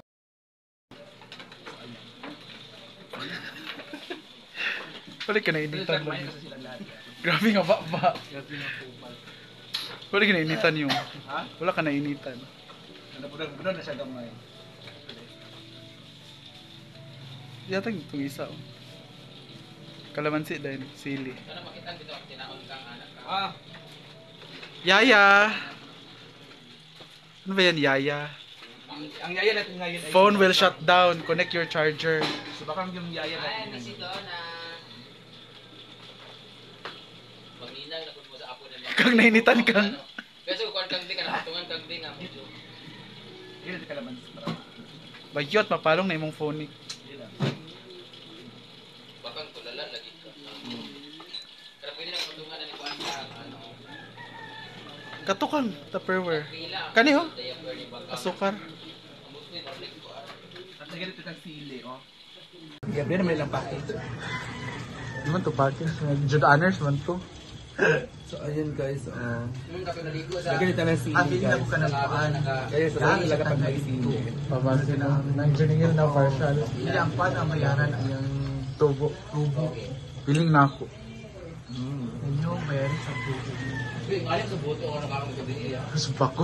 Balik ka na initan lang. Grabe nga ba? Balik ka na initan yung. Wala ka na initan. Budan na siya gamay. Yatag itong isa. Oh. Kalamansi din, sili. Sana makita dito ang tinaon kang anak ka. Yaya! Ano ba yan, Yaya? Ang yaya natin ngayon ay... Phone will shut down. Connect your charger. So baka yung yaya Ay, natin misi ngayon. doon na. Magninang na mo sa apo nila. Kang nainitan kang. Kasi kung kang di ka nakatungan kang di nga medyo. Yun ang kalaman sa para. Bayot, mapalong na imong phone. Bakang tulala lagi ka. Pero pwede na patungan na ni kuan ka ano. Katukang, Tupperware. Pila. Kaniho? Diaper ni bakang. Asukar. Ang Muslim public ko. At sa ganito itang sili, oh. Gabi naman ilang package. Di man to package. Jude honors man to. So ayun guys, Nung ka naligo sa ganito na sili guys. Kaya sa dahil talaga pag may sili. Pamansin na. Nang juningil na partial. Hindi ang pan ang bayaran ay yung Tubo. Okay. Piling na ako. Inyo, bayarin sa tubo. Wait, alam sa boto ako nakakang gabi niya. Sumpah ko.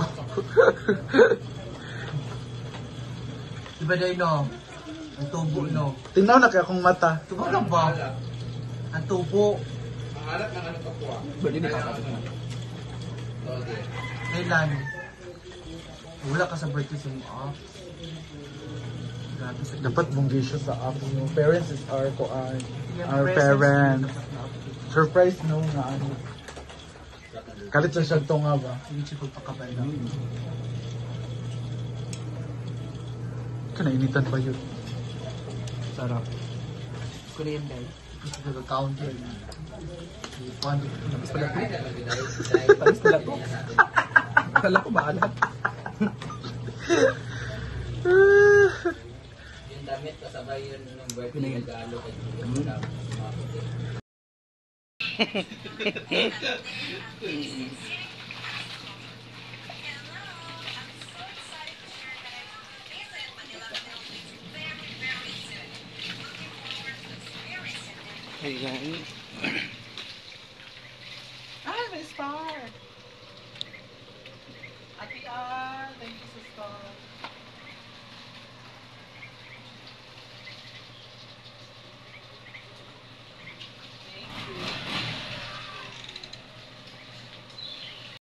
Diba dahil no? Ang tubo no? Tingnan na kaya akong mata. Tubo na ba? Ang tubo. Ang alat ng ano kapwa. Bali na kakasok na. Okay. Kailan? Wala ka sa birthday sa mo off. Grabe sa Dapat munggi siya sa ako. Yung parents is our our parents. Surprise no nga ano. Kalit sa siya nga ba? Hindi siya pagpakabala. Ito nainitan pa yun. Sarap. Korean guys. Gusto ko counter. Tapos pala ko. Tapos pala ko. Kala ko maalat. Yung damit kasabay yun ng birthday regalo kay Julia. Ayan.